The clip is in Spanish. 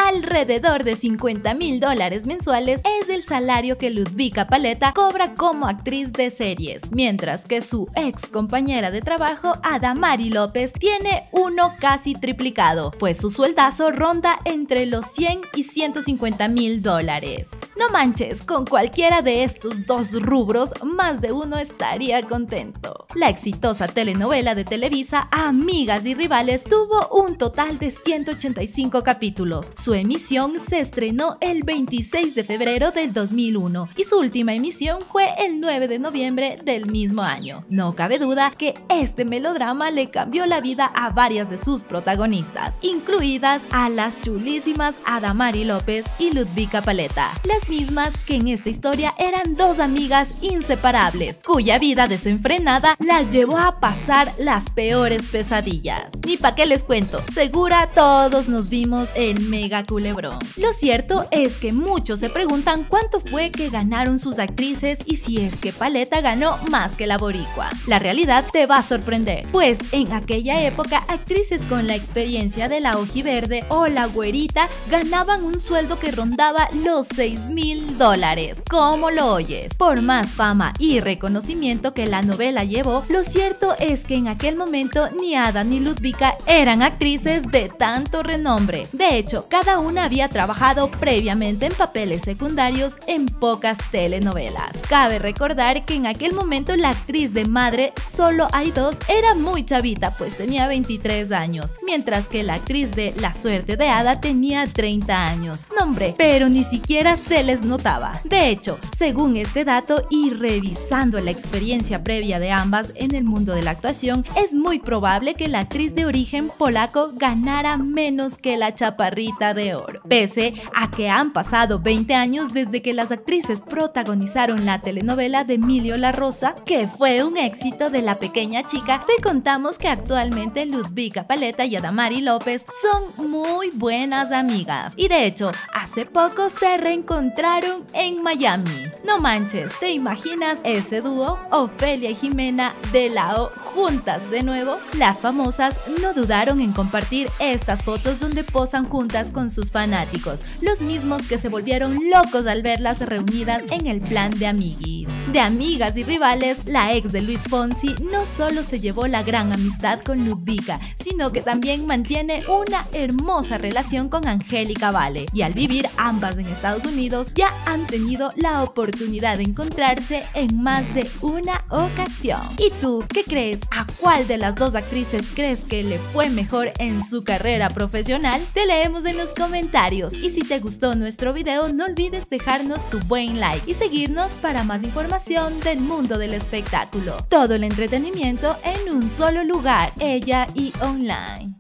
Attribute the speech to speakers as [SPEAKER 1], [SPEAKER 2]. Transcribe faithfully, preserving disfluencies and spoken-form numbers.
[SPEAKER 1] Alrededor de cincuenta mil dólares mensuales es el salario que Ludvika Paleta cobra como actriz de series, mientras que su ex compañera de trabajo, Adamari López, tiene uno casi triplicado, pues su sueldazo ronda entre los cien y ciento cincuenta mil dólares. No manches, con cualquiera de estos dos rubros, más de uno estaría contento. La exitosa telenovela de Televisa, Amigas y Rivales, tuvo un total de ciento ochenta y cinco capítulos. Su emisión se estrenó el veintiséis de febrero del dos mil uno y su última emisión fue el nueve de noviembre del mismo año. No cabe duda que este melodrama le cambió la vida a varias de sus protagonistas, incluidas a las chulísimas Adamari López y Ludvika Paleta, las mismas que en esta historia eran dos amigas inseparables, cuya vida desenfrenada las llevó a pasar las peores pesadillas. Ni pa' qué les cuento, segura todos nos vimos en Mega Culebrón. Lo cierto es que muchos se preguntan cuánto fue que ganaron sus actrices y si es que Paleta ganó más que la boricua. La realidad te va a sorprender, pues en aquella época actrices con la experiencia de la ojiverde o la güerita ganaban un sueldo que rondaba los seis mil dólares. ¿Cómo lo oyes? Por más fama y reconocimiento que la novela llevó, lo cierto es que en aquel momento ni Ada ni Ludvika eran actrices de tanto renombre. De hecho, cada una había trabajado previamente en papeles secundarios en pocas telenovelas. Cabe recordar que en aquel momento la actriz de madre Solo hay dos era muy chavita, pues tenía veintitrés años, mientras que la actriz de La suerte de Ada tenía treinta años. No hombre, pero ni siquiera se les notaba. De hecho, según este dato y revisando la experiencia previa de ambas en el mundo de la actuación, es muy probable que la actriz de origen polaco ganara menos que la chaparrita de oro. Pese a que han pasado veinte años desde que las actrices protagonizaron la telenovela de Emilio La Rosa, que fue un éxito de La pequeña chica, te contamos que actualmente Ludvika Paleta y Adamari López son muy buenas amigas. Y de hecho, hace poco se reencontraron en Miami. No manches, ¿te imaginas ese dúo? Ofelia y Jimena de la O juntas de nuevo. Las famosas no dudaron en compartir estas fotos donde posan juntas con sus fanáticos, los mismos que se volvieron locos al verlas reunidas en el plan de amiguis. De Amigas y Rivales, la ex de Luis Fonsi no solo se llevó la gran amistad con Ludvika, sino que también mantiene una hermosa relación con Angélica Vale, y al vivir ambas en Estados Unidos ya han tenido la oportunidad de encontrarse en más de una ocasión. ¿Y tú qué crees? ¿A cuál de las dos actrices crees que le fue mejor en su carrera profesional? Te leemos en los comentarios, y si te gustó nuestro video no olvides dejarnos tu buen like y seguirnos para más información del mundo del espectáculo. Todo el entretenimiento en un solo lugar, Ella y Online.